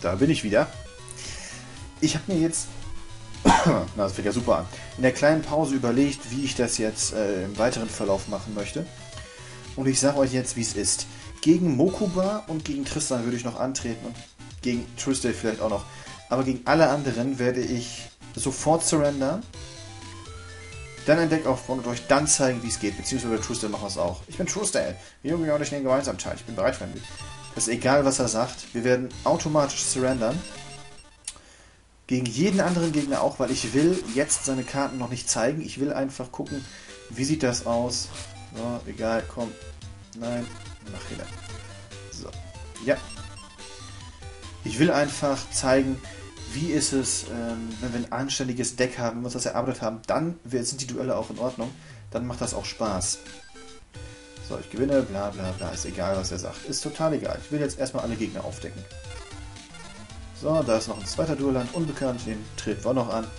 da bin ich wieder. Ich habe mir jetzt, na, das fängt ja super an, in der kleinen Pause überlegt, wie ich das jetzt im weiteren Verlauf machen möchte. Und ich sage euch jetzt, wie es ist. Gegen Mokuba und gegen Tristan würde ich noch antreten und gegen Tuesday vielleicht auch noch. Aber gegen alle anderen werde ich sofort surrendern, dann ein Deck aufbauen und euch dann zeigen, wie es geht. Beziehungsweise bei Tuesday machen wir es auch. Ich bin Tuesday. Wir und ich den gemeinsam teil. Ich bin bereit für ein Bild. Das ist egal, was er sagt. Wir werden automatisch surrendern. Gegen jeden anderen Gegner auch, weil ich will jetzt seine Karten noch nicht zeigen. Ich will einfach gucken, wie sieht das aus. So, egal, komm. Nein, mach wieder. So, ja. Ich will einfach zeigen, wie ist es, wenn wir ein anständiges Deck haben, wenn wir uns das erarbeitet haben, dann sind die Duelle auch in Ordnung. Dann macht das auch Spaß. So, ich gewinne, bla bla bla, ist egal, was er sagt. Ist total egal. Ich will jetzt erstmal alle Gegner aufdecken. So, da ist noch ein zweiter Duelland, unbekannt, den treten wir noch an.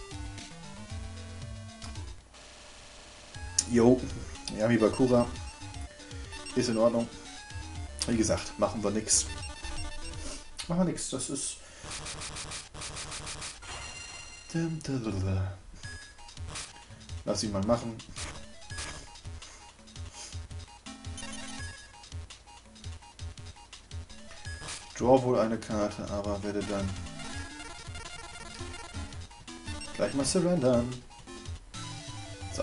Jo, Yami Bakura. Ist in Ordnung. Wie gesagt, machen wir nix. Machen wir nix, das ist... Lass ihn mal machen. Draw wohl eine Karte, aber werde dann gleich mal surrendern. So.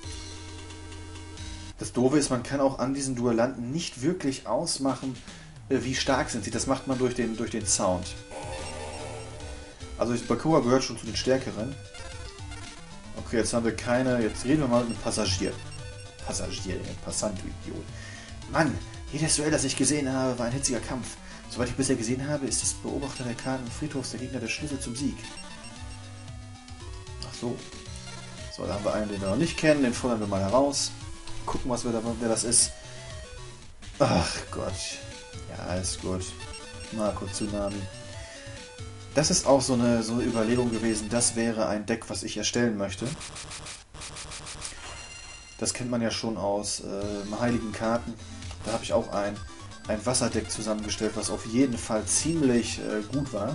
Das Doofe ist, man kann auch an diesen Duellanten nicht wirklich ausmachen, wie stark sind sie. Das macht man durch den Sound. Also Bakura gehört schon zu den Stärkeren. Okay, jetzt haben wir keine... Jetzt reden wir mal mit einem Passagier. Passant, du Idiot. Mann, jedes Duell, das ich gesehen habe, war ein hitziger Kampf. Soweit ich bisher gesehen habe, ist das Beobachter der Karten Friedhofs der Gegner der Schlüssel zum Sieg. Ach so. So, da haben wir einen, den wir noch nicht kennen. Den fordern wir mal heraus. Gucken, wer das ist. Ach Gott. Ja, ist gut. Marco Tsunami. Das ist auch so eine Überlegung gewesen. Das wäre ein Deck, was ich erstellen möchte. Das kennt man ja schon aus Heiligen Karten. Da habe ich auch ein Wasserdeck zusammengestellt, was auf jeden Fall ziemlich gut war.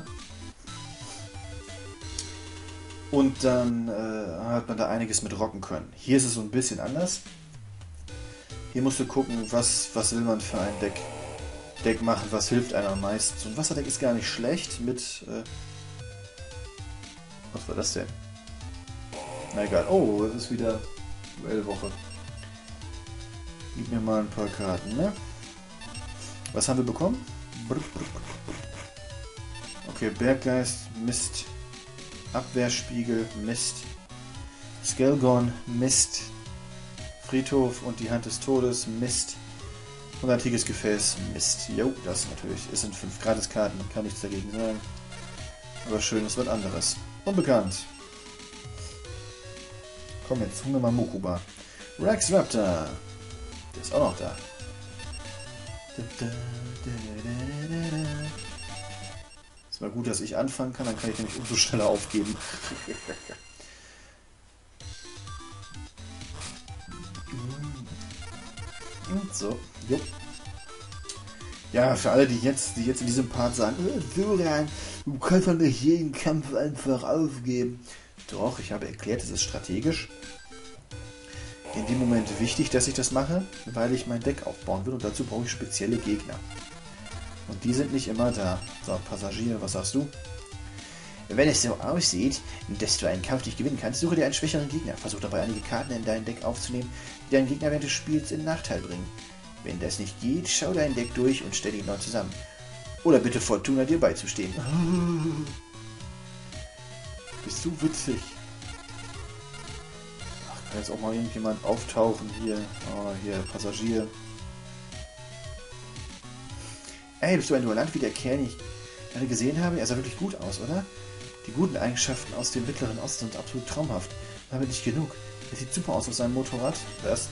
Und dann hat man da einiges mit rocken können. Hier ist es so ein bisschen anders. Hier musst du gucken, was will man für ein Deck machen, was hilft einem am meisten. So ein Wasserdeck ist gar nicht schlecht mit... was war das denn? Na egal. Oh, das ist wieder Duellwoche. Gib mir mal ein paar Karten, ne? Was haben wir bekommen? Okay, Berggeist, Mist. Abwehrspiegel, Mist. Skelgon, Mist. Friedhof und die Hand des Todes, Mist. Und antikes Gefäß, Mist. Jo, das natürlich. Es sind 5 Gratiskarten, kann nichts dagegen sagen. Aber schön, es wird anderes. Unbekannt. Komm, jetzt holen wir mal Mokuba. Rex Raptor. Der ist auch noch da. Ist mal gut, dass ich anfangen kann, dann kann ich nämlich umso schneller aufgeben. Und so. Jo. Ja, für alle, die jetzt in diesem Part sagen, Sören, du kannst doch nicht jeden Kampf einfach aufgeben. Doch, ich habe erklärt, es ist strategisch in dem Moment wichtig, dass ich das mache, weil ich mein Deck aufbauen will und dazu brauche ich spezielle Gegner. Und die sind nicht immer da. So, Passagier, was sagst du? Wenn es so aussieht, dass du einen Kampf nicht gewinnen kannst, suche dir einen schwächeren Gegner. Versuch dabei einige Karten in dein Deck aufzunehmen, die deinen Gegner während des Spiels in Nachteil bringen. Wenn das nicht geht, schau dein Deck durch und stell ihn neu zusammen. Oder bitte Fortuna dir beizustehen. Bist du witzig. Ach, kann jetzt auch mal irgendjemand auftauchen hier. Oh, hier, Passagier. Ey, bist du ein Duellant wie der Kerl, den ich gerade gesehen habe? Er sah wirklich gut aus, oder? Die guten Eigenschaften aus dem Mittleren Osten sind absolut traumhaft. Aber nicht genug. Er sieht super aus auf seinem Motorrad. Das.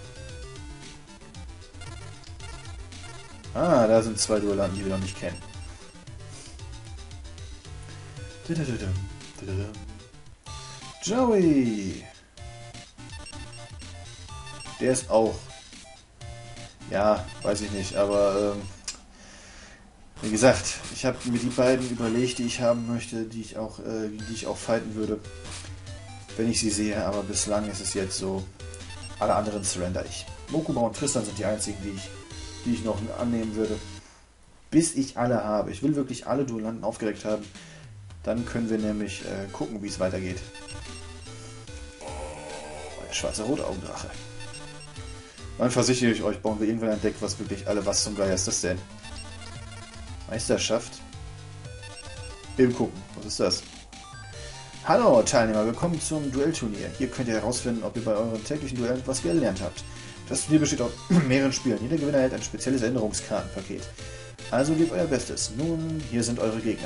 Ah, da sind 2 Duellanten, die wir noch nicht kennen. Joey! Der ist auch... Ja, weiß ich nicht, aber... Wie gesagt, ich habe mir die beiden überlegt, die ich haben möchte, die ich auch fighten würde, wenn ich sie sehe, aber bislang ist es jetzt so, alle anderen surrender ich. Mokuma und Tristan sind die einzigen, die ich noch annehmen würde. Bis ich alle habe. Ich will wirklich alle Duellanten aufgeregt haben. Dann können wir nämlich gucken, wie es weitergeht. Der schwarze Rotaugendrache. Dann versichere ich euch, bauen wir irgendwann ein Deck, was wirklich alle... Was zum Geier ist das denn? Meisterschaft? Eben gucken. Was ist das? Hallo Teilnehmer, willkommen zum Duellturnier. Hier könnt ihr herausfinden, ob ihr bei euren täglichen Duellen etwas gelernt habt. Das Turnier besteht aus mehreren Spielen. Jeder Gewinner erhält ein spezielles Erinnerungskartenpaket. Also gebt euer Bestes. Nun, hier sind eure Gegner.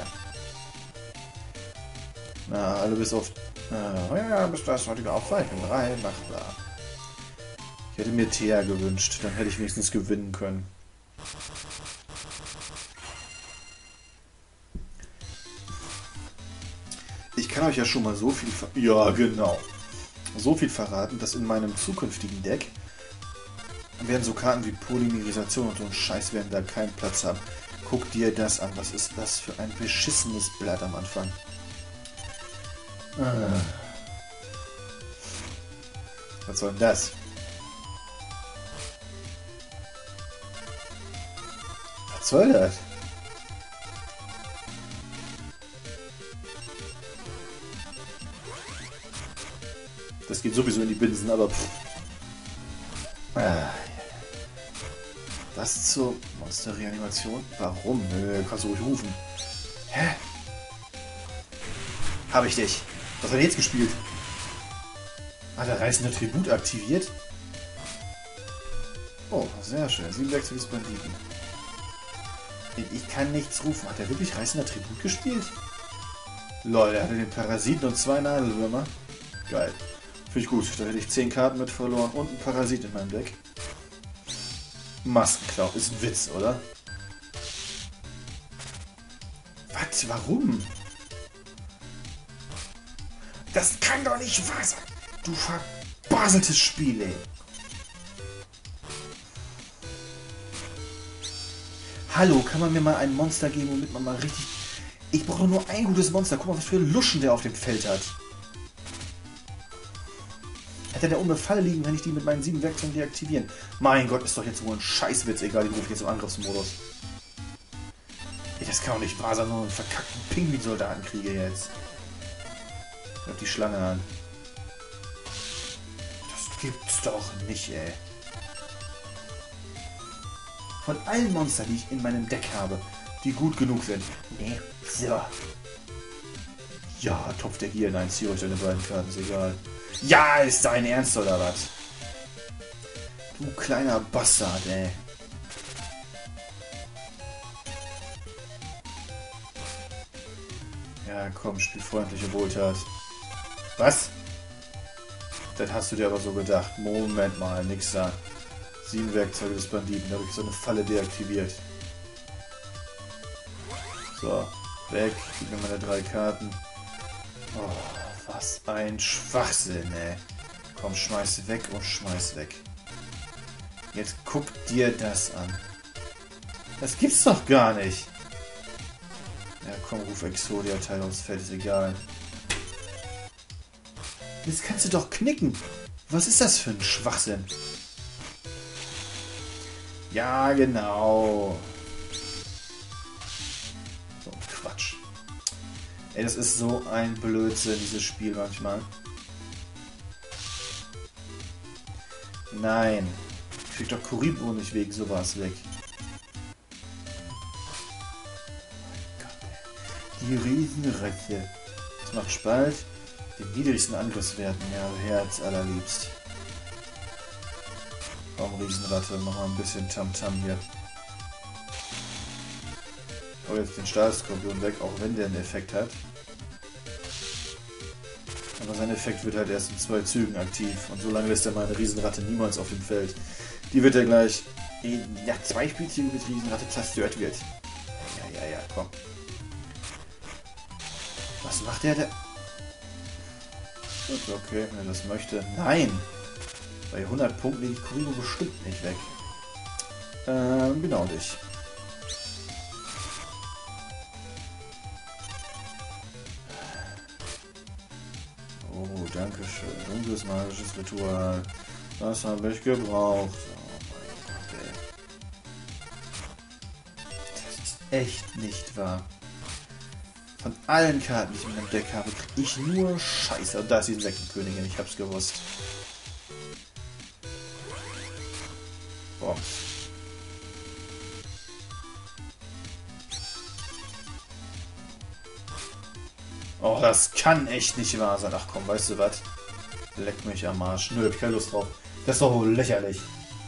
Na, alle bis auf... ja, bis das heutige Aufweichen. 3, machbar. Ich hätte mir Thea gewünscht, dann hätte ich wenigstens gewinnen können. Ich kann euch ja schon mal so viel... Ja, genau. So viel verraten, dass in meinem zukünftigen Deck werden so Karten wie Polymerisation und so ein Scheiß werden da keinen Platz haben. Guck dir das an. Was ist das für ein beschissenes Blatt am Anfang? Was soll denn das? Was soll das? Das geht sowieso in die Binsen, aber... Das zur Monster-Reanimation? Warum? Nö, kannst du ruhig rufen. Hä? Hab ich dich. Was hat er jetzt gespielt? Hat er reißende Tribut aktiviert? Oh, sehr schön. 7 Wechsel des Banditen. Ich kann nichts rufen. Hat er wirklich reißender Tribut gespielt? Lol, er hatte den Parasiten und 2 Nadelwürmer. Geil. Finde ich gut. Da hätte ich 10 Karten mit verloren und einen Parasit in meinem Deck. Maskenklau. Ist ein Witz, oder? Was? Warum? Das kann doch nicht wahr sein. Du verbaseltes Spiel, ey. Hallo, kann man mir mal ein Monster geben, womit man mal richtig... Ich brauche nur ein gutes Monster. Guck mal, was für Luschen der auf dem Feld hat. Hätte der ohne Falle liegen, wenn ich die mit meinen 7 Werkzeugen deaktivieren. Mein Gott, ist doch jetzt wohl ein Scheißwitz. Egal, den rufe ich jetzt im Angriffsmodus. Ey, das kann doch nicht wahr sein, nur einen verkackten Pinguin-Soldaten kriege jetzt. Und die Schlange an. Das gibt's doch nicht, ey. Von allen Monstern, die ich in meinem Deck habe, die gut genug sind. Nee, so. Ja, Topf der Gier. Nein, zieh euch deine beiden Karten, ist egal. Ja, ist dein Ernst oder was? Du kleiner Bastard, ey. Ja, komm, spiel freundliche Wohltat. Was? Das hast du dir aber so gedacht. Moment mal, nix da. 7 Werkzeuge des Banditen, da habe ich so eine Falle deaktiviert. So, weg. Gib mir meine 3 Karten. Oh, was ein Schwachsinn, ey. Komm, schmeiß weg und schmeiß weg. Jetzt guck dir das an. Das gibt's doch gar nicht. Ja, komm, ruf Exodia, Teil aufs Feld, ist egal. Jetzt kannst du doch knicken. Was ist das für ein Schwachsinn? Ja, genau. So ein Quatsch. Ey, das ist so ein Blödsinn, dieses Spiel manchmal. Nein. Ich krieg doch Kuribo nicht wegen sowas weg. Die Riesenratte. Das macht Spalt. Den niedrigsten Angriffswerten. Ja, Herz allerliebst. Komm, Riesenratte, mach mal ein bisschen Tamtam hier. Ich hau jetzt den Stahlskorpion weg, auch wenn der einen Effekt hat. Aber sein Effekt wird halt erst in 2 Zügen aktiv. Und so lange lässt er meine Riesenratte niemals auf dem Feld. Die wird er gleich nach 2 Spielzügen mit Riesenratte zerstört wird. Ja, komm. Was macht der da? Okay, wenn er das möchte. Nein! Bei 100 Punkten lege ich Kuribo bestimmt nicht weg. Genau dich. Oh, danke schön. Dunkles magisches Ritual. Das habe ich gebraucht. Oh mein Gott, ey. Das ist echt nicht wahr. Von allen Karten, die ich in meinem Deck habe, kriege ich nur Scheiße. Und da ist die Insektenkönigin, ich hab's gewusst. Boah. Oh, das kann echt nicht wahr sein. Ach komm, weißt du was? Leck mich am Arsch. Nö, hab ich keine Lust drauf. Das ist doch wohl lächerlich.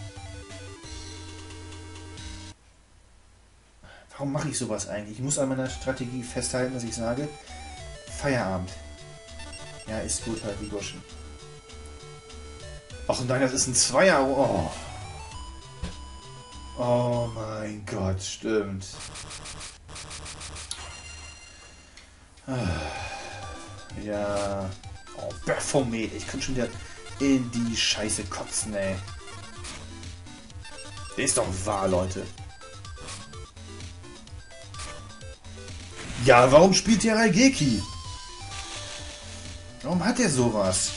Warum mache ich sowas eigentlich? Ich muss an meiner Strategie festhalten, dass ich sage, Feierabend. Ja, ist gut halt, die Burschen. Ach nein, das ist ein Zweier. Oh. Oh mein Gott, stimmt. Ja. Oh, Baphomet. Ich kann schon wieder in die Scheiße kotzen, ey. Ist doch wahr, Leute. Ja, warum spielt der Raigeki? Warum hat er sowas?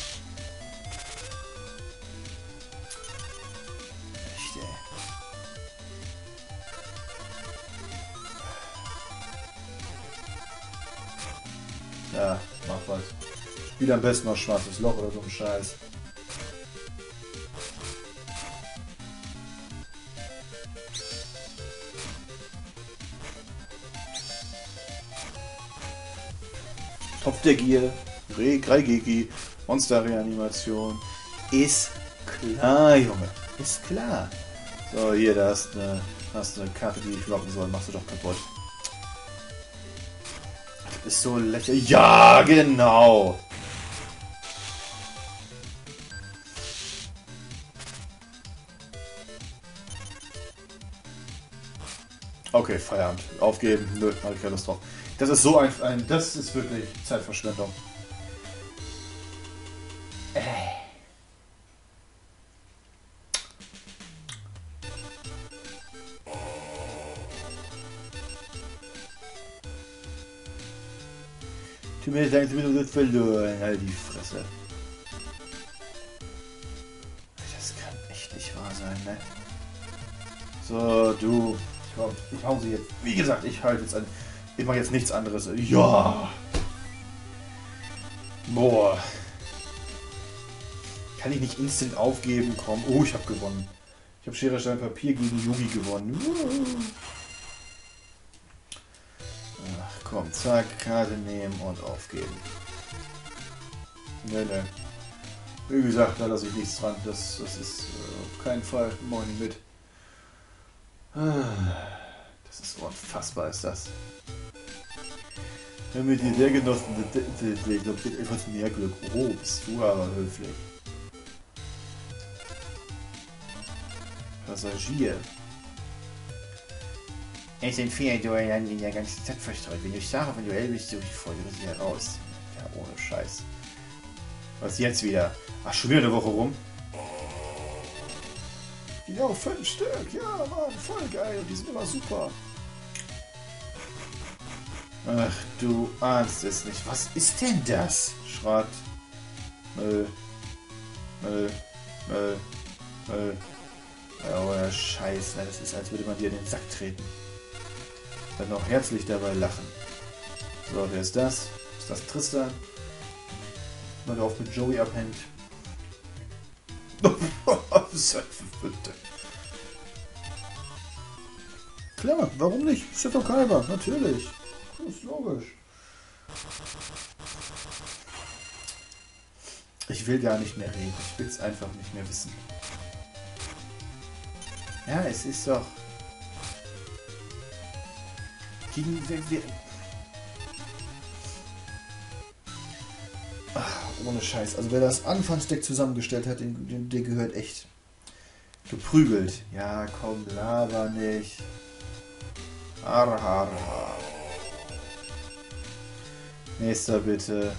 Echt, ey. Ja, mach was. Spiel am besten noch schwarzes Loch oder so ein Scheiß. Topf der Gier, Raigeki, Monster-Reanimation. Ist klar, Junge. Ist klar. So, hier, da hast eine Karte, die ich locken soll. Machst du doch kaputt. Das ist so lächerlich. Ja, genau. Okay, Feierabend. Aufgeben. Nö, habe ich keine Lust drauf. Das ist so das ist wirklich Zeitverschwendung. Tut mir leid, du bist verloren. Halt die Fresse. Das kann echt nicht wahr sein, ne? So, du. Ich hau sie jetzt. Wie gesagt, ich halte jetzt an. Ich mache jetzt nichts anderes. Ja. Boah. Kann ich nicht instant aufgeben? Komm. Oh, ich habe gewonnen. Ich habe Schere, Stein, Papier gegen Yugi gewonnen. Ach komm, zack, Karte nehmen und aufgeben. Ne. Wie gesagt, da lasse ich nichts dran. Das ist auf keinen Fall. Mach ich nicht mit. Das ist unfassbar, ist das. Wenn mir die Lehrgenossen wird etwas mehr Glück. Oh, bist du aber höflich. Passagier. Es sind 4 Duellen in der ganzen Zeit verstreut. Wenn du stark auf ein Duell bist, suche ich fordere sie heraus. Ja, ohne Scheiß. Was jetzt wieder? Ach, schon wieder eine Woche rum? Genau, 5 Stück. Ja, Mann, voll geil. Und die sind immer super. Ach, du ahnst es nicht. Was ist denn das? Schrott. Müll. Ja, oder Scheiß. Das ist, als würde man dir in den Sack treten. Dann noch herzlich dabei lachen. So, wer ist das? Ist das Tristan? Mal drauf mit Joey abhängt. Bitte. Klar, warum nicht? Ist doch Kalber, natürlich. Das ist logisch. Ich will gar nicht mehr reden. Ich will es einfach nicht mehr wissen. Ja, es ist doch... Ach, ohne Scheiß. Also wer das Anfangsdeck zusammengestellt hat, der gehört echt geprügelt. Ja, komm, laber nicht. Har, har, har. Nächster bitte.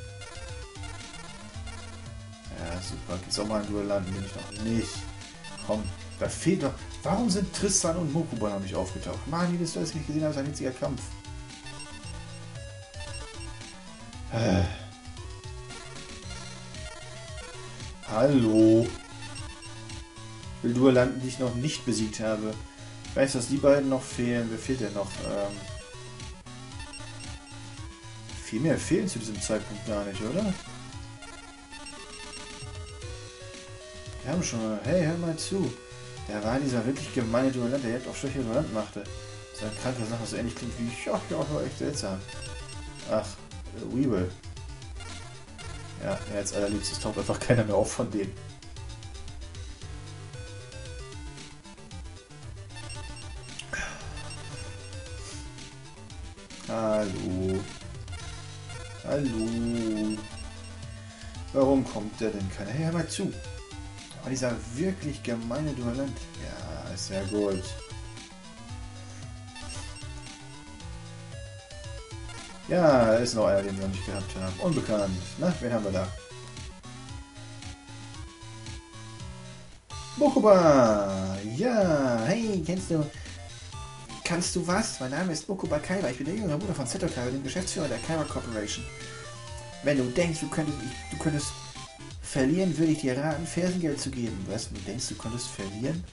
Ja, super. Geht's auch mal in Duell landen? Bin ich noch nicht. Komm, da fehlt doch... Warum sind Tristan und Mokuba noch nicht aufgetaucht? Mann, das du das nicht gesehen hast, ein einziger Kampf. Hallo. Ich will Duellanten, die ich noch nicht besiegt habe. Ich weiß, dass die beiden noch fehlen. Wer fehlt denn noch? Viel mehr fehlen zu diesem Zeitpunkt gar nicht, oder? Wir haben schon mal... Hey, hör mal zu. Der war dieser wirklich gemeine Duellant, der jetzt auf schwächere Duellant machte. So eine kranke Sache, so ähnlich klingt wie... Ja, war echt seltsam. Ach, Weevil. Ja, als allerliebstes taucht einfach keiner mehr auf von denen. Hallo. Hallo. Warum kommt der denn keiner? Hey, hör mal zu. Aber dieser wirklich gemeine Duellant. Ja, ist ja gut. Ja, ist noch einer, den wir noch nicht gehabt haben. Unbekannt. Na, wen haben wir da? Mokuba! Ja, hey, kannst du was? Mein Name ist Mokuba Kaiba. Ich bin der jüngere Bruder von Seto Kaiba, dem Geschäftsführer der Kaiba Corporation. Wenn du denkst, du könntest verlieren, würde ich dir raten, Fersengeld zu geben. Was? Du denkst, du könntest verlieren?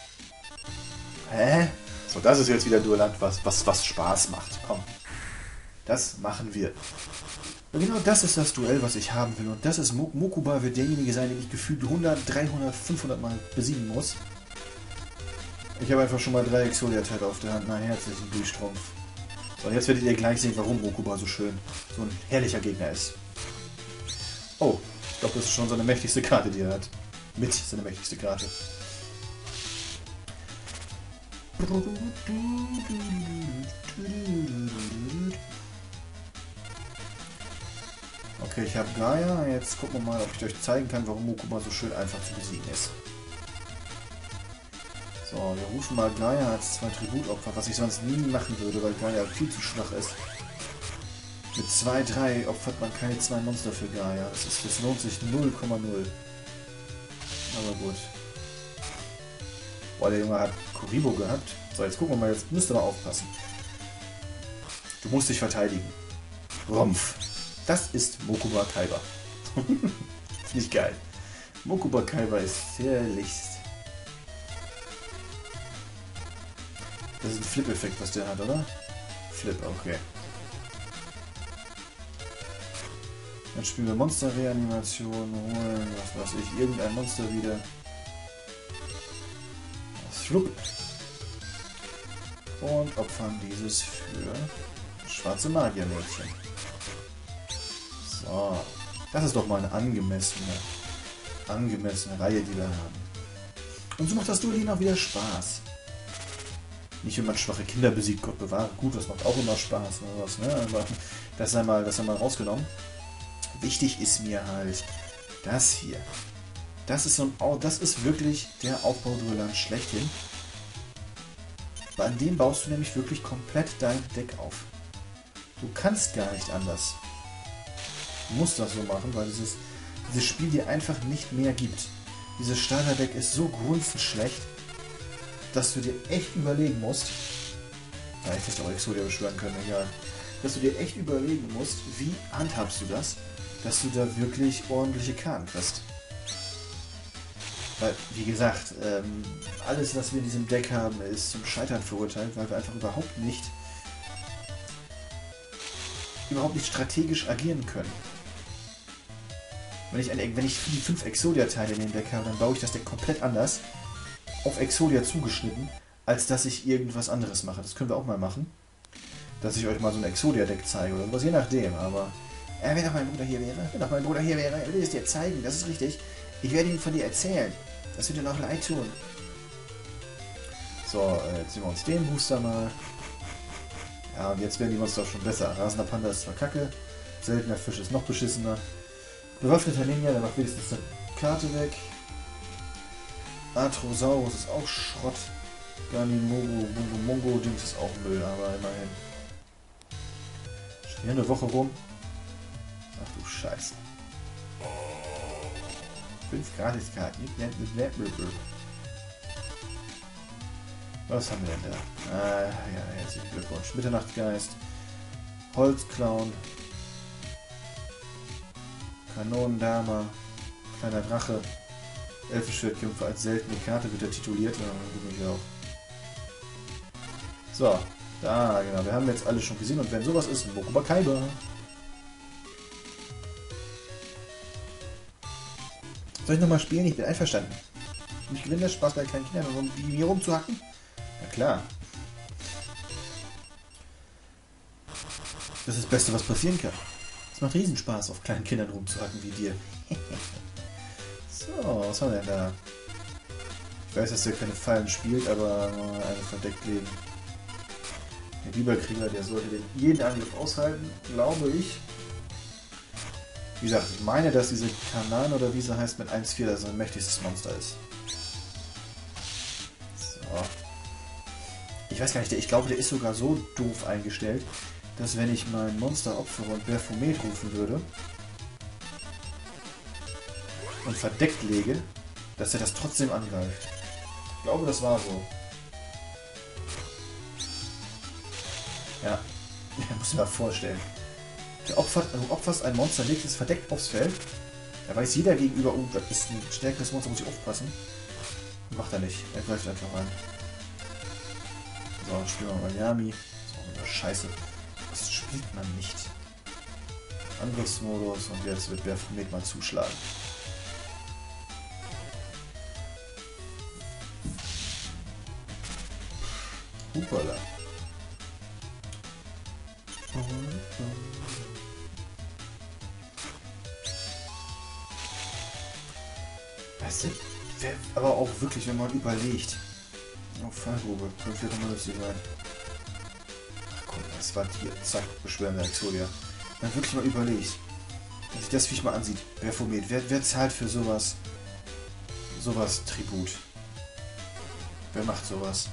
Hä? So, das ist jetzt wieder Duellant, was Spaß macht. Komm. Das machen wir. Und genau das ist das Duell, was ich haben will. Und das ist Mokuba wird derjenige sein, den ich gefühlt 100, 300, 500 Mal besiegen muss. Ich habe einfach schon mal 3 Exodia-Teile auf der Hand. Na, herzlichen Glühstrumpf. So, und jetzt werdet ihr gleich sehen, warum Mokuba so schön, so ein herrlicher Gegner ist. Oh, ich glaube, das ist schon seine mächtigste Karte, die er hat. Mit seine mächtigste Karte. Okay, ich habe Gaia. Jetzt gucken wir mal, ob ich euch zeigen kann, warum Mokuba so schön einfach zu besiegen ist. So, wir rufen mal Gaia als 2 Tributopfer, was ich sonst nie machen würde, weil Gaia viel zu schwach ist. Mit 2, 3 opfert man keine 2 Monster für Gaia. Das lohnt sich 0,0. Aber gut. Boah, der Junge hat Kuribo gehabt. So, jetzt gucken wir mal, jetzt müsst ihr mal aufpassen. Du musst dich verteidigen. Rumpf. Das ist Mokuba Kaiba. Finde ich geil. Mokuba Kaiba ist herrlichst. Das ist ein Flip-Effekt, was der hat, oder? Flip, okay. Dann spielen wir Monster-Reanimation, holen, was weiß ich, irgendein Monster wieder. Schlupp. Und opfern dieses für das schwarze Magiermädchen. So. Das ist doch mal eine angemessene Reihe, die wir haben. Und so macht das Duell auch wieder Spaß. Nicht, wenn man schwache Kinder besiegt, Gott bewahre. Gut, das macht auch immer Spaß oder was, ne? Aber das sei mal rausgenommen. Wichtig ist mir halt das hier. Das ist wirklich der Aufbauduellant schlechthin. Weil an dem baust du nämlich wirklich komplett dein Deck auf. Du kannst gar nicht anders. Du musst das so machen, weil dieses Spiel dir einfach nicht mehr gibt. Dieses Starterdeck ist so grundschlecht, dass du dir echt überlegen musst, ja, ich hätte auch Exodia beschwören können, egal, dass du dir echt überlegen musst, wie handhabst du das, dass du da wirklich ordentliche Karten kriegst. Weil, wie gesagt, alles, was wir in diesem Deck haben, ist zum Scheitern verurteilt, weil wir einfach überhaupt nicht strategisch agieren können. Wenn ich die 5 Exodia-Teile in dem Deck habe, dann baue ich das Deck komplett anders, auf Exodia zugeschnitten, als dass ich irgendwas anderes mache. Das können wir auch mal machen. Dass ich euch mal so ein Exodia-Deck zeige oder was, je nachdem, aber... wenn doch mein Bruder hier wäre, er würde es dir zeigen, das ist richtig. Ich werde ihm von dir erzählen. Das wird dir noch leid tun. So, jetzt nehmen wir uns den Booster mal. Ja, und jetzt werden die Monster auch schon besser. Rasender Panda ist zwar kacke, seltener Fisch ist noch beschissener. Bewaffneter Ninja, der macht wenigstens eine Karte weg. Arthrosaurus ist auch Schrott. Mongo Dings ist auch Müll, aber immerhin. Schon eine Woche rum. Ach du Scheiße. 5 Gratiskarten. Was haben wir denn da? Ja, herzlichen Glückwunsch. Mitternachtsgeist. Holzclown. Kanonendame. Kleiner Drache. Elfenschwertkämpfer als seltene Karte wird er tituliert. Ja, auch. So, da, genau. Wir haben jetzt alle schon gesehen und wenn sowas ist, Mokuba Kaiba. Soll ich nochmal spielen? Ich bin einverstanden. Und ich gewinne das Spaß bei kleinen Kindern, um die mir rumzuhacken? Na klar. Das ist das Beste, was passieren kann. Es macht Riesenspaß, auf kleinen Kindern rumzuhacken wie dir. So, was haben wir denn da? Ich weiß, dass der keine Fallen spielt, aber eine verdeckt legen. Der Biberkrieger, der sollte den jeden Angriff aushalten, glaube ich. Wie gesagt, ich meine, dass diese Kanan oder wie sie heißt mit 1,4 das ein mächtigstes Monster ist. So. Ich weiß gar nicht, ich glaube, der ist sogar so doof eingestellt, dass wenn ich mein Monster opfere und Baphomet rufen würde und verdeckt lege, dass er das trotzdem angreift. Ich glaube, das war so. Ja, muss ich mir mal vorstellen. Du opferst ein Monster, legst es verdeckt aufs Feld. Da weiß jeder gegenüber, oh, das ist ein stärkeres Monster, muss ich aufpassen. Macht er nicht. Er greift einfach rein. So, spielen wir mal Yami. So, eine Scheiße. Das spielt man nicht. Angriffsmodus und jetzt wird Baphomet mal zuschlagen. Hupala. Weißt du, aber auch wirklich, wenn man überlegt. Oh, Fallgrube, könnte ja mal lustig sein. Ach komm, das war hier. Zack, beschweren wir Exodia. Wenn man wirklich mal überlegt, wenn sich das Viech mal ansieht, Baphomet, wer zahlt für sowas Tribut? Wer macht sowas?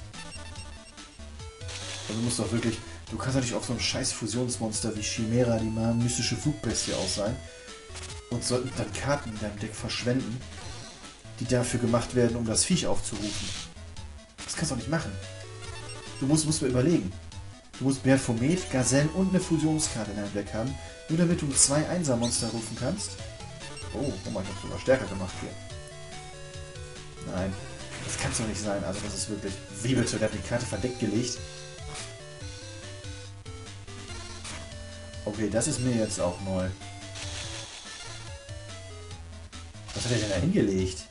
Also du musst doch wirklich, du kannst doch nicht auf so ein scheiß Fusionsmonster wie Chimera, die mal mystische Flugbestie aus sein und sollten dann Karten in deinem Deck verschwenden, die dafür gemacht werden, um das Viech aufzurufen. Das kannst du doch nicht machen. Du musst mir überlegen. Du musst Baphomet, Gazelle und eine Fusionskarte in deinem Deck haben, nur damit du 2 Einser-Monster rufen kannst. Oh, mein, ich hab sogar stärker gemacht hier. Nein, das kann es doch nicht sein. Also das ist wirklich... Wie bitte? Der hat die Karte verdeckt gelegt. Okay, das ist mir jetzt auch neu. Was hat er denn da hingelegt?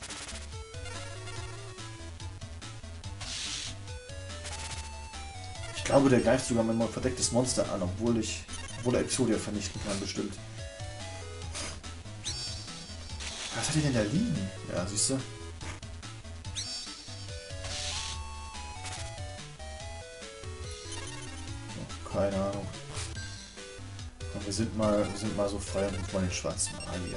Ich glaube, der greift sogar mein verdecktes Monster an, obwohl er Exodia vernichten kann, bestimmt. Was hat er denn da liegen? Ja, siehst du? Oh, keine Ahnung. Und wir sind mal so frei und wollen den schwarzen Magier.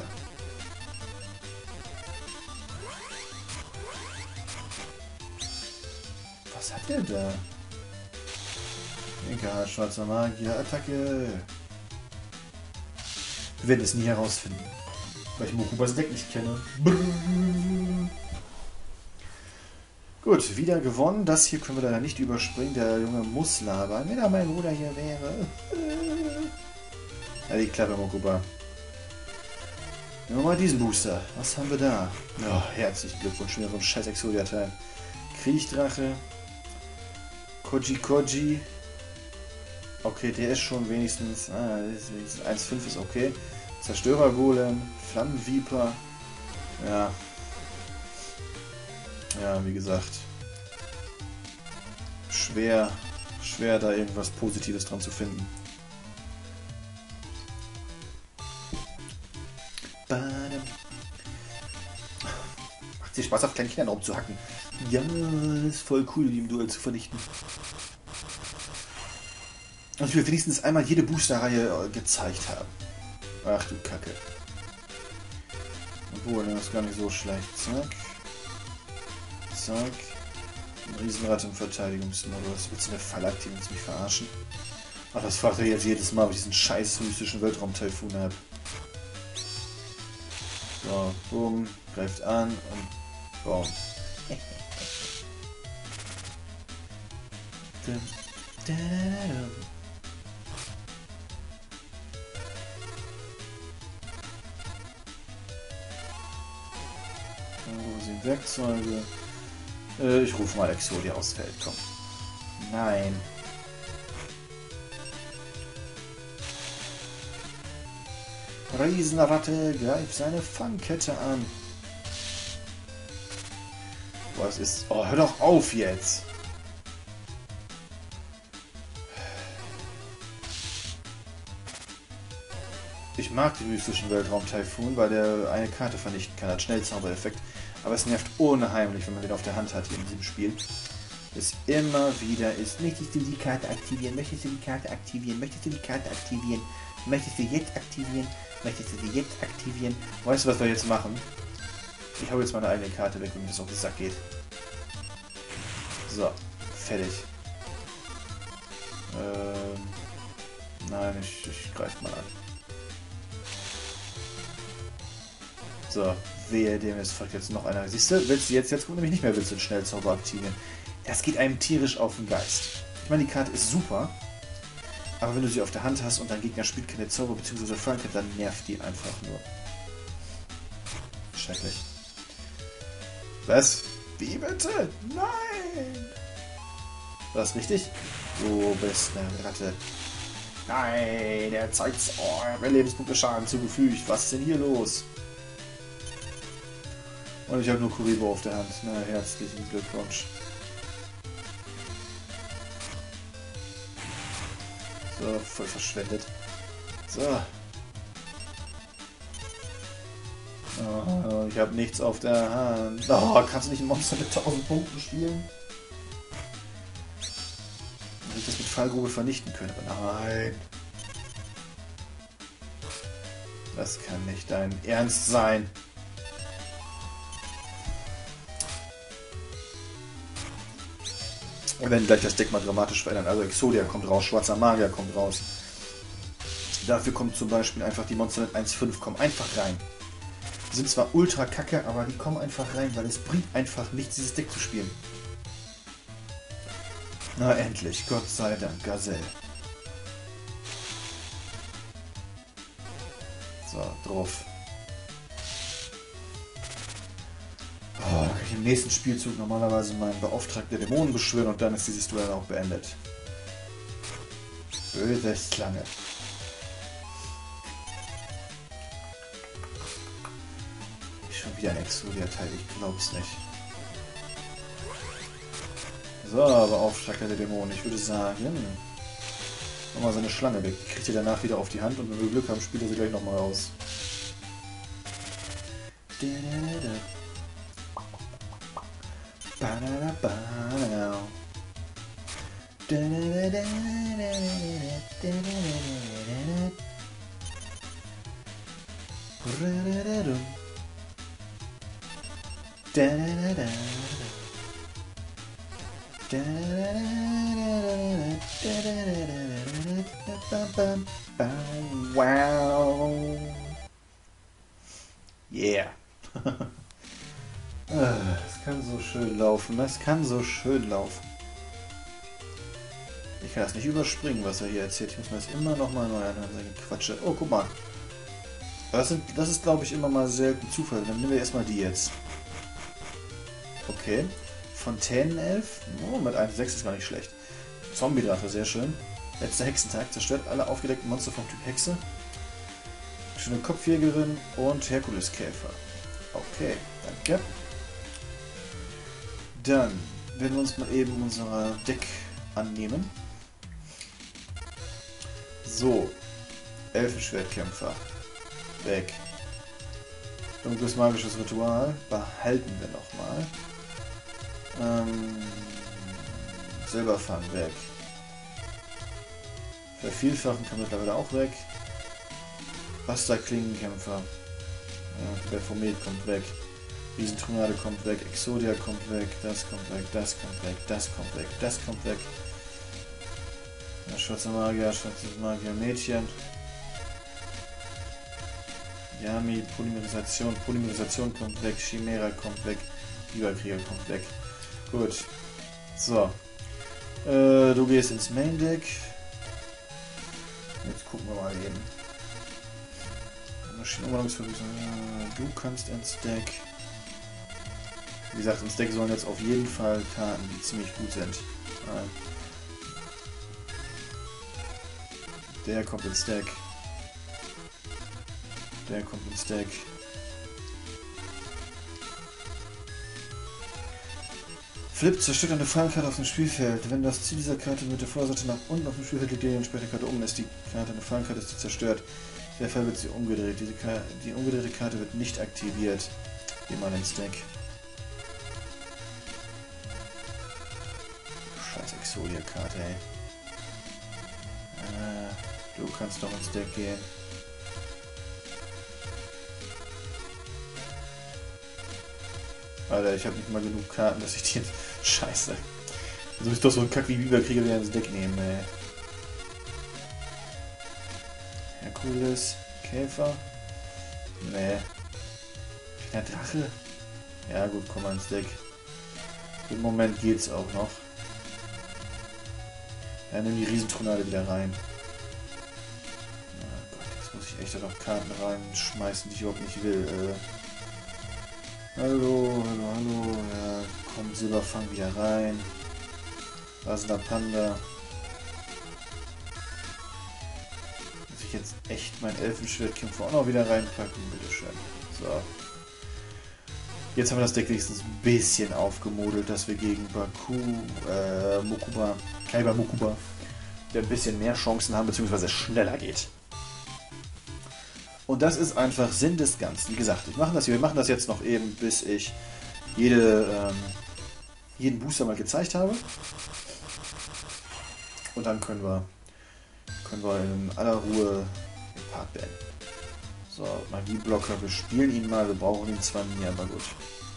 Was hat der da? Egal, schwarzer Magier, Attacke! Wir werden es nie herausfinden, weil ich Mokubas Deck nicht kenne. Brrr. Gut, wieder gewonnen. Das hier können wir leider nicht überspringen. Der Junge muss labern. Wenn er mein Bruder hier wäre. Ja, die Klappe, Mokuba. Nehmen wir mal diesen Booster. Was haben wir da? Oh, herzlichen Glückwunsch. Wieder so ein scheiß Exodia-Teil. Kriechdrache. Koji. Okay, der ist schon wenigstens... 1,5 ist okay. Zerstörergolem. Flammenviper. Ja. Ja, wie gesagt. Schwer da irgendwas Positives dran zu finden. Macht dir Spaß, auf kleinen Kindern rumzuhacken. Ja, das ist voll cool, die im Duell zu vernichten. Und ich will wenigstens einmal jede Booster-Reihe gezeigt haben. Ach du Kacke. Obwohl, das ist gar nicht so schlecht. Zack. Zack. Ein Riesenrad im Verteidigungsmodus. Willst du eine Falle aktivieren? Willst du mich verarschen? Ach, das fragt er jetzt jedes Mal, ob ich diesen scheiß mystischen Weltraum-Taifun habe. So, boom. Greift an und boom. Wo sind Werkzeuge? Ich rufe mal Exodia aufs Feld, komm. Nein. Riesenratte greift seine Fangkette an. Was ist... Oh, hör doch auf jetzt! Ich mag den mystischen Weltraum-Taifun, weil der eine Karte vernichten kann, hat Schnellzaubereffekt. Aber es nervt unheimlich, wenn man den auf der Hand hat hier in diesem Spiel. Es immer wieder ist, möchtest du die Karte aktivieren, möchtest du die Karte aktivieren, möchtest du die Karte aktivieren, möchtest du jetzt aktivieren, möchtest du die jetzt aktivieren. Weißt du, was wir jetzt machen? Ich hau jetzt meine eigene Karte weg, wenn mir das auf den Sack geht. So, fertig. Nein, ich greife mal an. So, wehe dem, es folgt jetzt noch einer. Siehst du, willst du jetzt kommt nämlich nicht mehr, willst du den Schnellzauber aktivieren. Das geht einem tierisch auf den Geist. Ich meine, die Karte ist super, aber wenn du sie auf der Hand hast und dein Gegner spielt keine Zauber bzw. Flanke, dann nervt die einfach nur. Schrecklich. Was? Wie bitte? Nein! War das richtig? Du bist eine Ratte. Nein, der zeigt's. Oh, er hat mir Lebenspunkte Schaden zugefügt. Was ist denn hier los? Und ich habe nur Kuribo auf der Hand. Na, herzlichen Glückwunsch. So, voll verschwendet. So. Oh, ich habe nichts auf der Hand. Oh, kannst du nicht ein Monster mit 1000 Punkten spielen? Wenn ich das mit Fallgrube vernichten könnte. Nein. Das kann nicht dein Ernst sein. Wir werden gleich das Deck mal dramatisch verändern. Also Exodia kommt raus, Schwarzer Magier kommt raus. Dafür kommt zum Beispiel einfach die Monster mit 1,5 kommen einfach rein. Die sind zwar ultra kacke, aber die kommen einfach rein, weil es bringt einfach nichts, dieses Deck zu spielen. Na endlich, Gott sei Dank, Gazelle. So, drauf. Oh, dann kann ich im nächsten Spielzug normalerweise meinen beauftragten Dämonen beschwören und dann ist dieses Duell auch beendet. Böse Schlange. Schon wieder ein Exodia-Teil, ich glaub's nicht. So, beauftragter Dämonen, ich würde sagen, nochmal seine Schlange weg. Die kriegt ihr danach wieder auf die Hand und wenn wir Glück haben, spielt er sie gleich nochmal aus. Wow. Yeah. Es kann so schön laufen. Es kann so schön laufen. Ich kann das nicht überspringen, was er hier erzählt. Ich muss mir das immer noch mal neu anhören. Quatsche. Oh, guck mal. Das ist, glaube ich, immer mal selten Zufall. Dann nehmen wir erstmal die jetzt. Okay. Fontänenelf. Oh, mit 1,6 ist gar nicht schlecht. Zombie-Drache, sehr schön. Letzter Hexentag. Zerstört alle aufgedeckten Monster vom Typ Hexe. Schöne Kopfjägerin und Herkuleskäfer. Okay, danke. Dann werden wir uns mal eben unser Deck annehmen. So. Elfenschwertkämpfer. Weg. Dunkles magisches Ritual. Behalten wir nochmal. Silberfang weg. Vervielfachen kann mittlerweile auch weg. Bastard-Klingenkämpfer. Ja, der Phomet kommt weg. Riesentornado kommt weg. Exodia kommt weg. Das kommt weg. Das kommt weg. Das kommt weg. Das kommt weg. Ja, schwarzer Magier, schwarzes Magier-Mädchen. Yami, Polymerisation. Polymerisation kommt weg. Chimera kommt weg. Überkrieger kommt weg. Gut. So. Du gehst ins Main Deck. Jetzt gucken wir mal eben. Maschinenumwandlungsversuch. Du kannst ins Deck. Wie gesagt, ins Deck sollen jetzt auf jeden Fall Karten, die ziemlich gut sind. Der kommt ins Deck. Der kommt ins Deck. Flip zerstört eine Fallenkarte auf dem Spielfeld. Wenn das Ziel dieser Karte mit der Vorderseite nach unten auf dem Spielfeld liegt, die entsprechende Karte um ist. Die Karte eine Fallenkarte ist zerstört. Der Fall wird sie umgedreht. Die umgedrehte Karte wird nicht aktiviert. Geh mal ins Deck. Scheiß Exodia-Karte, ey. Du kannst doch ins Deck gehen. Alter, ich habe nicht mal genug Karten, dass ich die jetzt... Scheiße. Also ich doch so einen Kack wie Biberkrieger wieder ins Deck nehmen, ey. Herkules, Käfer. Nee. Der Drache. Ja gut, komm mal ins Deck. Im Moment geht's auch noch. Ja, nimm die Riesentornade wieder rein. Oh Gott, jetzt muss ich echt noch Karten reinschmeißen, die ich überhaupt nicht will. Hallo. Ja, komm, Silberfang wieder rein. Rasender Panda. Muss ich jetzt echt mein Elfenschwertkämpfer auch noch wieder reinpacken? Bitteschön. So. Jetzt haben wir das Deck wenigstens ein bisschen aufgemodelt, dass wir gegen Kaiba Mokuba, der ein bisschen mehr Chancen haben, beziehungsweise schneller geht. Und das ist einfach Sinn des Ganzen. Wie gesagt, wir machen das jetzt noch eben, bis ich jeden Booster mal gezeigt habe. Und dann können wir in aller Ruhe den Part beenden. So, Magieblocker, wir spielen ihn mal, wir brauchen ihn zwar nie, aber gut.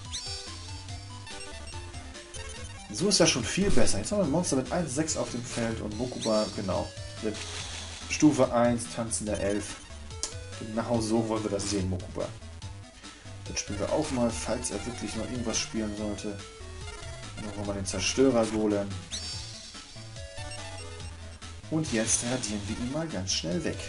So ist das schon viel besser. Jetzt haben wir ein Monster mit 1,6 auf dem Feld und Mokuba, genau, mit Stufe 1, tanzender Elf. Genau so wollen wir das sehen, Mokuba. Das spielen wir auch mal, falls er wirklich noch irgendwas spielen sollte. Dann holen wir den Zerstörer-Golem. Und jetzt radieren wir ihn mal ganz schnell weg.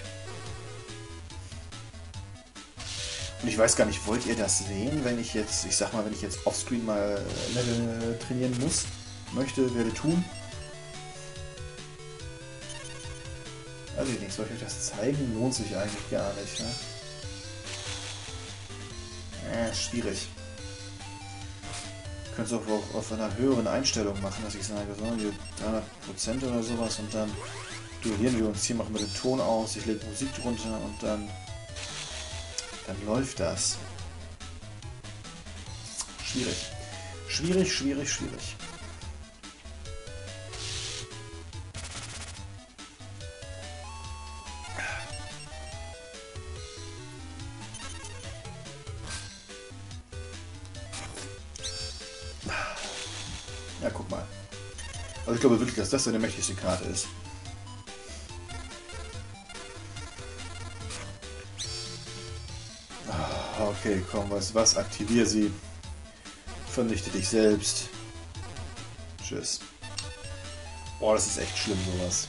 Und ich weiß gar nicht, wollt ihr das sehen, wenn ich jetzt, wenn ich jetzt offscreen mal Level trainieren werde tun? Weiß ich nicht, soll ich euch das zeigen? Lohnt sich eigentlich gar nicht, ne? Schwierig. Ich könnte es auch auf einer höheren Einstellung machen, dass ich sage, so, hier 300% oder sowas und dann duellieren wir uns. Hier machen wir den Ton aus, ich lege Musik drunter und dann läuft das. Schwierig. Schwierig. Ja, guck mal. Also ich glaube wirklich, dass das seine mächtigste Karte ist. Okay, komm, was? Aktivier sie. Vernichte dich selbst. Tschüss. Boah, das ist echt schlimm, sowas.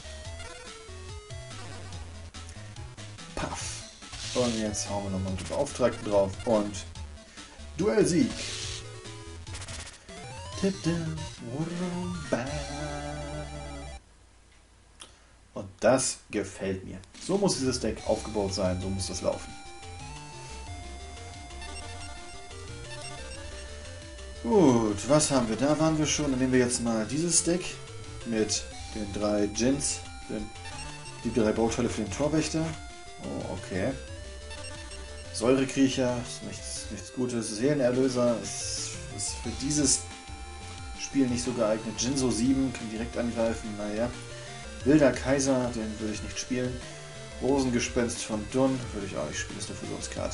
Paff. Und jetzt hauen wir nochmal den Beauftragten drauf und Duellsieg. Und das gefällt mir. So muss dieses Deck aufgebaut sein, so muss das laufen. Gut, was haben wir? Da waren wir schon. Dann nehmen wir jetzt mal dieses Deck mit den 3 Djinns, die 3 Bauteile für den Torwächter. Oh, okay. Säurekriecher, ist nichts Gutes. Seelenerlöser ist für dieses Spiel nicht so geeignet. Jinso 7 kann direkt angreifen, naja. Wilder Kaiser, den würde ich nicht spielen. Rosengespenst von Dun würde ich auch nicht spielen, ist eine Fusionskarte.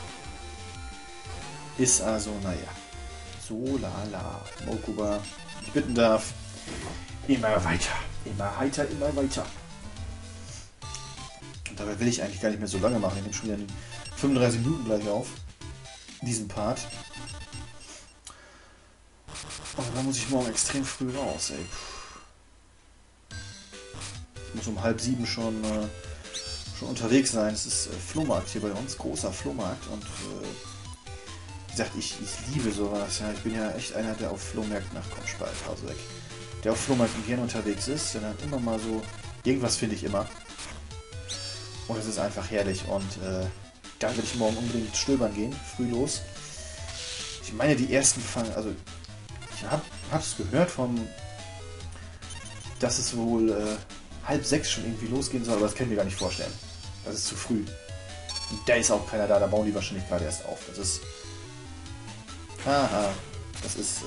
Ist also, naja. So lala. Mokuba, ich bitten darf, immer weiter. Immer weiter. Und dabei will ich eigentlich gar nicht mehr so lange machen. Ich nehme schon wieder 35 Minuten gleich auf. Diesen Part. Aber da muss ich morgen extrem früh raus, ey. Ich muss um 6:30 schon unterwegs sein. Es ist Flohmarkt hier bei uns, großer Flohmarkt. Und gesagt, ich liebe sowas. Ja. Ich bin ja echt einer, der auf Flohmärkten nach Spalt, also weg. Der auf Flohmärkten gerne unterwegs ist. Der dann immer mal so, irgendwas finde ich immer. Und es ist einfach herrlich. Und da will ich morgen unbedingt stöbern gehen. Früh los. Ich meine, die ersten fangen, also ich hab's gehört dass es wohl 5:30 schon irgendwie losgehen soll, aber das kann ich mir gar nicht vorstellen. Das ist zu früh. Und da ist auch keiner da, da bauen die wahrscheinlich gerade erst auf. Das ist... Haha. Das ist...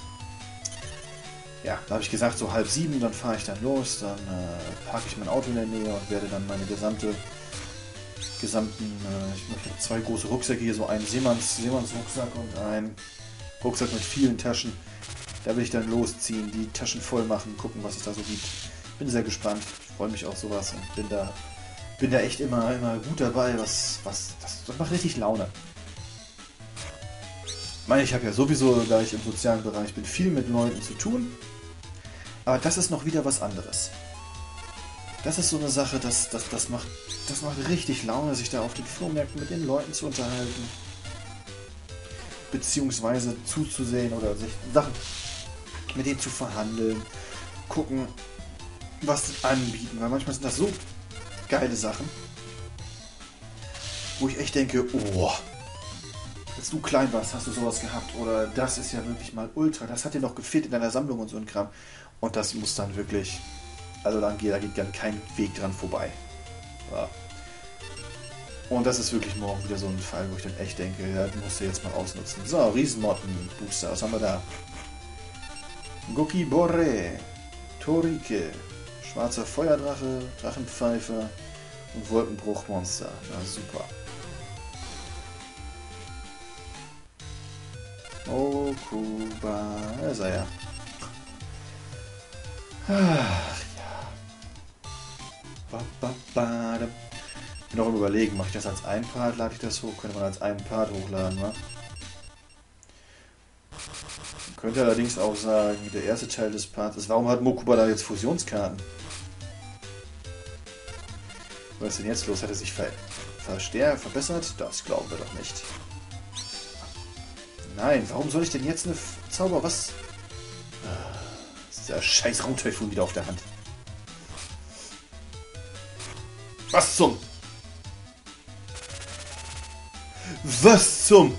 ja, da habe ich gesagt, so 6:30, dann fahre ich dann los, dann parke ich mein Auto in der Nähe und werde dann meine gesamten, ich möchte 2 große Rucksäcke hier, so einen Seemannsrucksack und einen Rucksack mit vielen Taschen. Da will ich dann losziehen, die Taschen voll machen, gucken, was es da so gibt. Bin sehr gespannt, freue mich auf sowas und bin da echt immer gut dabei. Das macht richtig Laune. Ich meine, ich habe ja sowieso, da ich im sozialen Bereich bin, viel mit Leuten zu tun. Aber das ist noch wieder was anderes. Das ist so eine Sache, das macht richtig Laune, sich da auf den Flohmärkten mit den Leuten zu unterhalten. Beziehungsweise zuzusehen oder sich Sachen mit denen zu verhandeln. Gucken, was sie anbieten. Weil manchmal sind das so geile Sachen, wo ich echt denke, oh, als du klein warst, hast du sowas gehabt. Oder das ist ja wirklich mal ultra. Das hat dir noch gefehlt in deiner Sammlung und so ein Kram. Und das muss dann wirklich... Also da geht dann kein Weg dran vorbei. Ja. Und das ist wirklich morgen wieder so ein Fall, wo ich dann echt denke, ja, den musst du jetzt mal ausnutzen. So, Riesenmotten-Booster. Was haben wir da? Gokibore, Torike, schwarzer Feuerdrache, Drachenpfeifer und Wolkenbruchmonster. Na super. Oh, Kuba. Da ist er ja. Ach ja. Bin auch im Überlegen, mache ich das als ein Part, lade ich das hoch? Könnte man als einen Part hochladen, wa? Man könnte allerdings auch sagen, der erste Teil des Parts ist, warum hat Mokuba da jetzt Fusionskarten? Was ist denn jetzt los? Hat er sich verbessert? Das glauben wir doch nicht. Nein, warum soll ich denn jetzt eine Zauber... Was? Ist der scheiß Raumteufel wieder auf der Hand. Was zum... Was zum...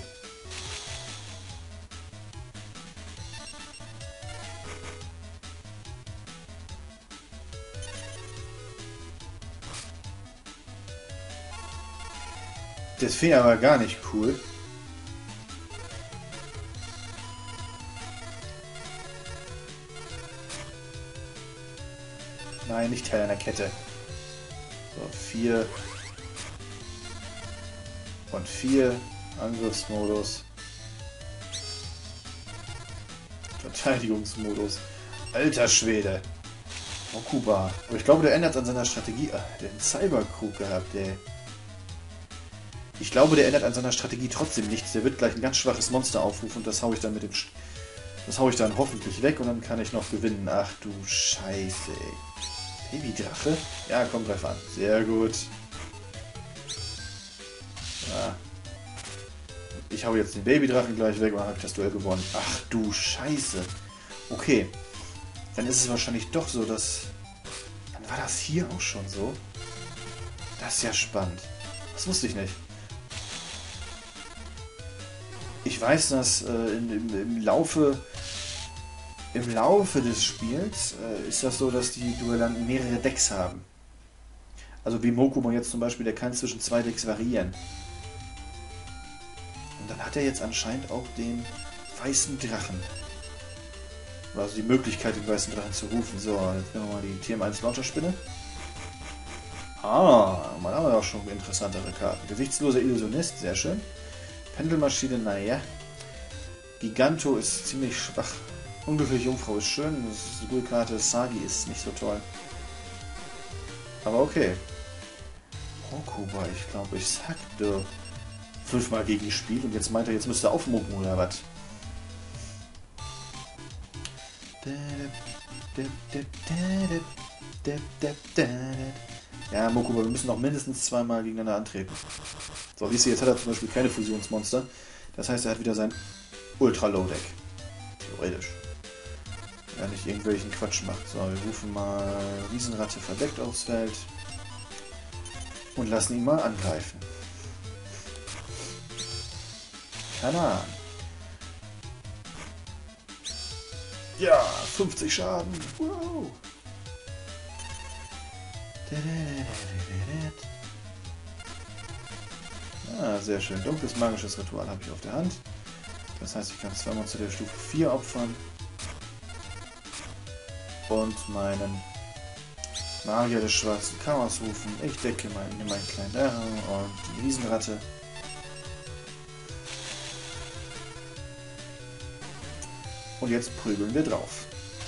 Das finde ich aber gar nicht cool. Nein, nicht Teil einer Kette. So, 4. Und 4. Angriffsmodus. Verteidigungsmodus. Alter Schwede. Mokuba. Aber ich glaube, der ändert an seiner Strategie. Der hat einen Cyberkrug gehabt, ey. Ich glaube, der ändert an seiner Strategie trotzdem nichts. Der wird gleich ein ganz schwaches Monster aufrufen und das haue ich dann das haue ich dann hoffentlich weg und dann kann ich noch gewinnen. Ach du Scheiße, ey. Babydrache? Ja, komm, greif an. Sehr gut. Ja. Ich hau jetzt den Babydrachen gleich weg und dann habe ich das Duell gewonnen. Ach du Scheiße. Okay. Dann ist es wahrscheinlich doch so, dass... Dann war das hier auch schon so. Das ist ja spannend. Das wusste ich nicht. Ich weiß, dass im Laufe des Spiels ist das so, dass die Duellanten mehrere Decks haben. Also wie Mokuba jetzt zum Beispiel, der kann zwischen 2 Decks variieren. Und dann hat er jetzt anscheinend auch den weißen Drachen. Also die Möglichkeit, den weißen Drachen zu rufen. So, jetzt nehmen wir mal die TM1 Launcherspinne. Man haben wir auch schon interessantere Karten. Gesichtsloser Illusionist, sehr schön. Pendelmaschine, naja. Giganto ist ziemlich schwach. Unglückliche Jungfrau ist schön. Das ist eine gute Karte. Sagi ist nicht so toll. Aber okay. Mokuba, ich glaube, ich sagte 5-mal gegen gespielt und jetzt meint er, jetzt müsste er aufmucken oder was? Ja, Mokuba, wir müssen noch mindestens 2-mal gegeneinander antreten. So, siehst du, jetzt hat er zum Beispiel keine Fusionsmonster. Das heißt, er hat wieder sein Ultra-Low-Deck. Theoretisch. Wenn er nicht irgendwelchen Quatsch macht. So, wir rufen mal Riesenratte verdeckt aufs Feld. Und lassen ihn mal angreifen. Keine Ahnung. Ja, 50 Schaden. Wow. Ah, sehr schön. Dunkles magisches Ritual habe ich auf der Hand. Das heißt, ich kann 2 Monster der Stufe 4 opfern. Und meinen Magier des schwarzen Chaos rufen. Ich decke meinen kleinen Drachen und die Riesenratte. Und jetzt prügeln wir drauf.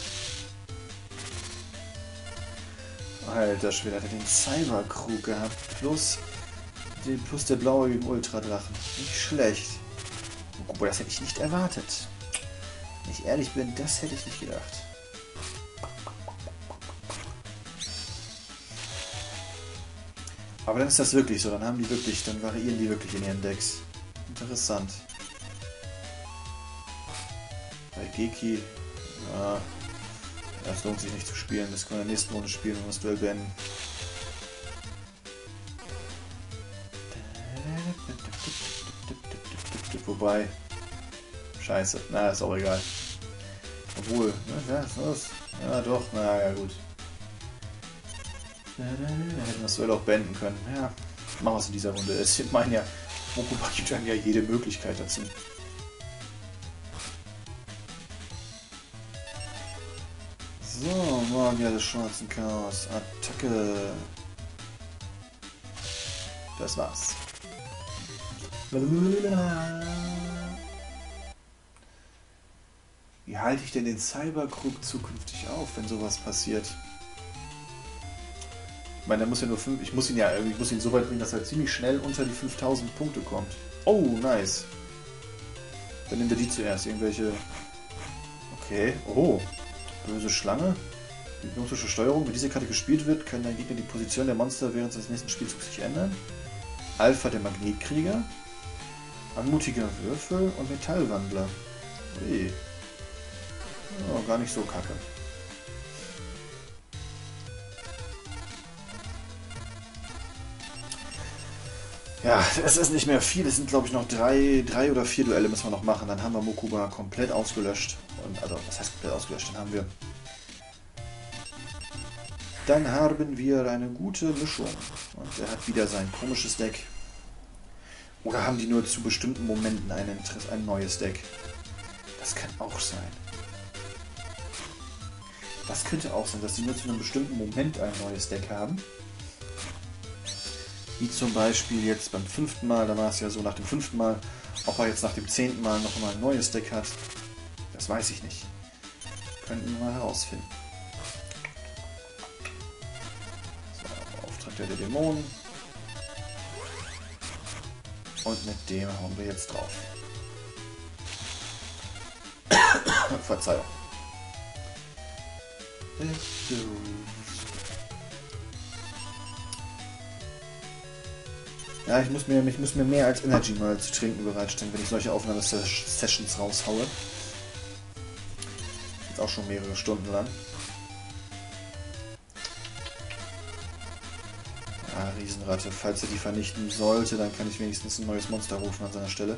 Alter Schwede, hat er den Cyberkrug gehabt. Plus der blauäugigen Ultradrachen. Nicht schlecht. Obwohl, das hätte ich nicht erwartet. Wenn ich ehrlich bin, das hätte ich nicht gedacht. Aber dann ist das wirklich so. Dann variieren die wirklich in ihren Decks. Interessant. Bei Geki, ja, das lohnt sich nicht zu spielen. Das können wir in der nächsten Runde spielen und das Duell beenden. Wobei, scheiße, na, ist auch egal. Obwohl, ja, ja doch, na ja gut. Da hätten wir das Duell auch beenden können. Ja, machen wir es in dieser Runde. Ich meine ja, Mokuba gibt einem ja jede Möglichkeit dazu. So, Magier des schwarzen Chaos. Attacke. Das war's. Wie halte ich denn den Cyberkrug zukünftig auf, wenn sowas passiert? Ich meine, der muss ja nur 5. Ich muss ihn so weit bringen, dass er ziemlich schnell unter die 5000 Punkte kommt. Oh, nice. Dann nehmen wir die zuerst. Irgendwelche. Okay. Oh. Böse Schlange. Hypnotische Steuerung. Wenn diese Karte gespielt wird, können der Gegner die Position der Monster während des nächsten Spielzugs sich ändern. Alpha, der Magnetkrieger. Anmutiger Würfel und Metallwandler. Ui. Oh, gar nicht so kacke. Ja, es ist nicht mehr viel. Es sind, glaube ich, noch drei oder 4 Duelle müssen wir noch machen. Dann haben wir Mokuba komplett ausgelöscht. Und, also, was heißt komplett ausgelöscht? Dann haben wir eine gute Mischung. Und er hat wieder sein komisches Deck. Oder haben die nur zu bestimmten Momenten ein neues Deck? Das kann auch sein. Das könnte auch sein, dass sie nur zu einem bestimmten Moment ein neues Deck haben. Wie zum Beispiel jetzt beim 5. Mal, da war es ja so nach dem 5. Mal, ob er jetzt nach dem 10. Mal noch mal ein neues Deck hat, das weiß ich nicht. Könnten wir mal herausfinden. So, Auftrag der Dämonen. Und mit dem hauen wir jetzt drauf. Verzeihung. Ja, ich muss mir mehr als Energy mal zu trinken bereitstellen, wenn ich solche Aufnahmesessions raushaue. Jetzt auch schon mehrere Stunden lang. Ja, Riesenratte. Falls er die vernichten sollte, dann kann ich wenigstens ein neues Monster rufen an seiner Stelle.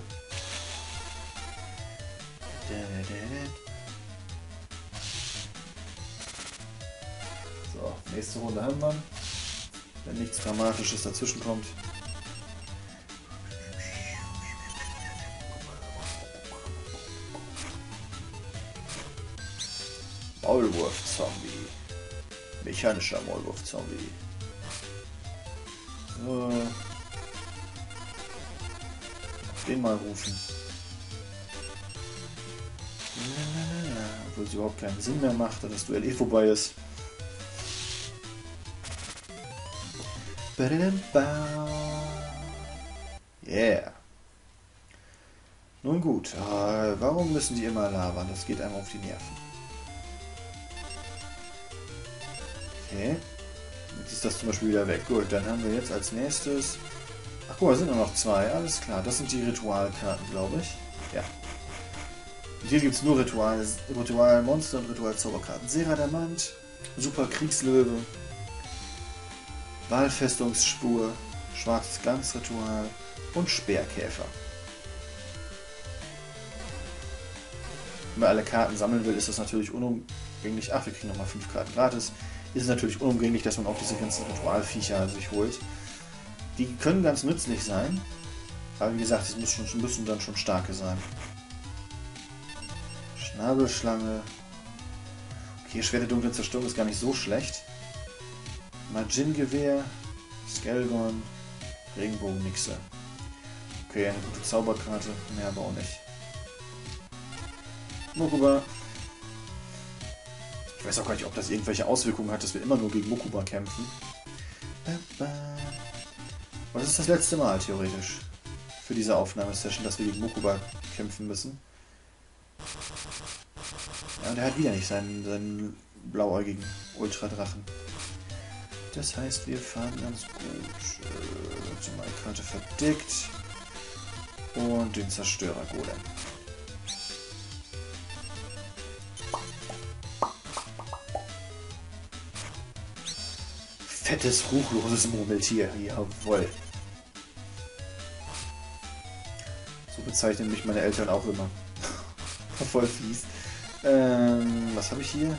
So, nächste Runde haben wir. Wenn nichts Dramatisches dazwischen kommt. Maulwurf-Zombie. Mechanischer Maulwurf-Zombie. So. Den mal rufen. Obwohl es überhaupt keinen Sinn mehr macht, da das Duell eh vorbei ist. Yeah. Nun gut, warum müssen die immer labern? Das geht einem auf die Nerven. Okay. Jetzt ist das zum Beispiel wieder weg. Gut, dann haben wir jetzt als nächstes Ach guck mal, es sind nur noch 2. Alles klar, das sind die Ritualkarten, glaube ich. Ja. Und hier gibt es nur Ritualmonster und Ritualzauberkarten. Seradamant, Super Kriegslöwe, Walfestungsspur, Schwarzes Glanzritual und Speerkäfer. Wenn man alle Karten sammeln will, ist das natürlich unumgänglich. Ach, wir kriegen nochmal 5 Karten gratis. Ist es natürlich unumgänglich, dass man auch diese ganzen Ritualviecher sich holt. Die können ganz nützlich sein. Aber wie gesagt, die müssen dann schon starke sein. Schnabelschlange. Okay, Schwert der dunklen Zerstörung ist gar nicht so schlecht. Majin-Gewehr. Skelgon. Regenbogen-Nixe. Okay, eine gute Zauberkarte. Mehr aber auch nicht. Mokuba. Ich weiß auch gar nicht, ob das irgendwelche Auswirkungen hat, dass wir immer nur gegen Mokuba kämpfen. Und das ist das letzte Mal, theoretisch, für diese Aufnahmesession, dass wir gegen Mokuba kämpfen müssen. Ja, und er hat wieder nicht seinen blauäugigen Ultradrachen. Das heißt, wir fahren ganz gut. Mal die Karte verdickt. Und den Zerstörer-Golem. Fettes, ruchloses Murmeltier. Jawohl. So bezeichnen mich meine Eltern auch immer. Voll fies. Was habe ich hier?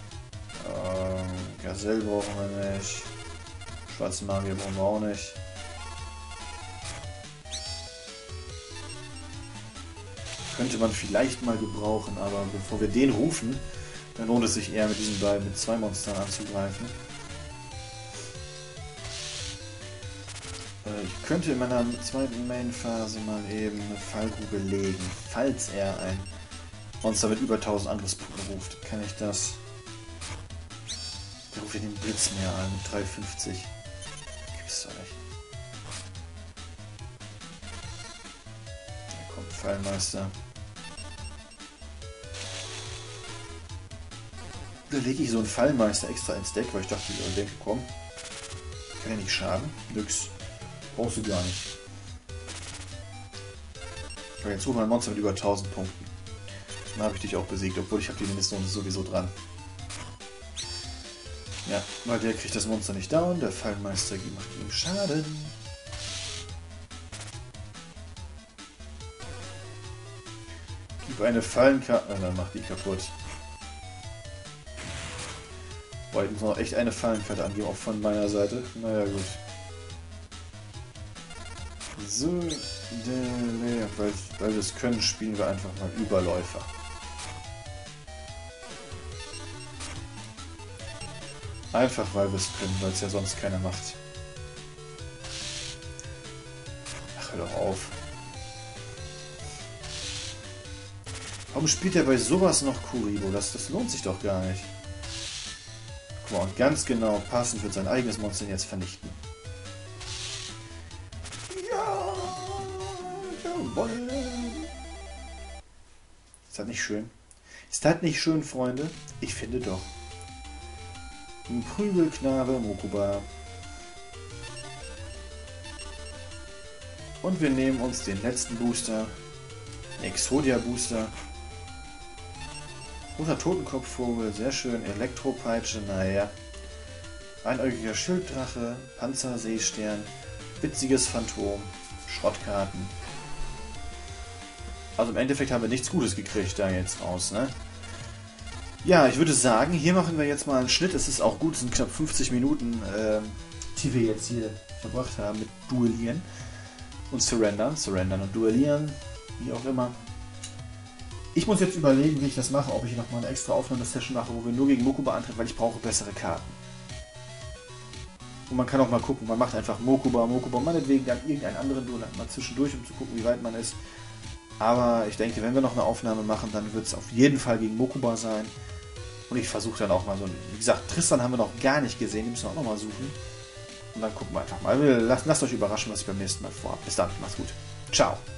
Gazelle brauchen wir nicht. Schwarze Magier brauchen wir auch nicht. Könnte man vielleicht mal gebrauchen, aber bevor wir den rufen, dann lohnt es sich eher mit diesen beiden, mit 2 Monstern anzugreifen. Ich könnte in meiner zweiten Main-Phase mal eben eine Fallgrube legen. Falls er ein Monster mit über 1000 Angriffspunkten ruft, kann ich das... Der ruft ja den Blitzmeer an mit 350. Gibt's doch nicht. Da kommt Fallmeister. Da lege ich so einen Fallmeister extra ins Deck, weil ich dachte, ich denke, komm, kann ja nicht schaden. Nix. Brauchst du gar nicht. Aber jetzt suchen wir ein Monster mit über 1000 Punkten. Dann habe ich dich auch besiegt, obwohl ich habe die Mindestnummer sowieso dran. Ja, weil der kriegt das Monster nicht down, der Fallmeister macht ihm Schaden. Gib eine Fallenkarte. Dann macht die kaputt. Boah, ich muss noch echt eine Fallenkarte angeben, auch von meiner Seite. Naja, gut. So, weil wir es können, spielen wir einfach mal Überläufer. Einfach weil wir es können, weil es ja sonst keiner macht. Ach, hör doch auf. Warum spielt er bei sowas noch Kuribo? Das lohnt sich doch gar nicht. Guck mal, und ganz genau passend wird sein eigenes Monster jetzt vernichten. Ja, jawohl. Ist das nicht schön? Ist das nicht schön, Freunde? Ich finde doch. Ein Prügelknabe, Mokuba. Und wir nehmen uns den letzten Booster. Den Exodia Booster. Roter Totenkopfvogel, sehr schön. Elektropeitsche, naja. Einäugiger Schilddrache, Panzerseestern, witziges Phantom, Schrottkarten. Also im Endeffekt haben wir nichts Gutes gekriegt da jetzt raus, ne? Ja, ich würde sagen, hier machen wir jetzt mal einen Schnitt. Es ist auch gut, es sind knapp 50 Minuten, die wir jetzt hier verbracht haben mit Duellieren und Surrendern und Duellieren, wie auch immer. Ich muss jetzt überlegen, wie ich das mache, ob ich nochmal eine extra Aufnahmesession mache, wo wir nur gegen Mokuba antreten, weil ich brauche bessere Karten. Und man kann auch mal gucken, man macht einfach Mokuba, meinetwegen dann irgendeinen anderen Duell mal zwischendurch, um zu gucken, wie weit man ist. Aber ich denke, wenn wir noch eine Aufnahme machen, dann wird es auf jeden Fall gegen Mokuba sein. Und ich versuche dann auch mal so, wie gesagt, Tristan haben wir noch gar nicht gesehen, die müssen wir auch noch mal suchen. Und dann gucken wir einfach mal. Lasst euch überraschen, was ich beim nächsten Mal vorhabe. Bis dann, macht's gut. Ciao.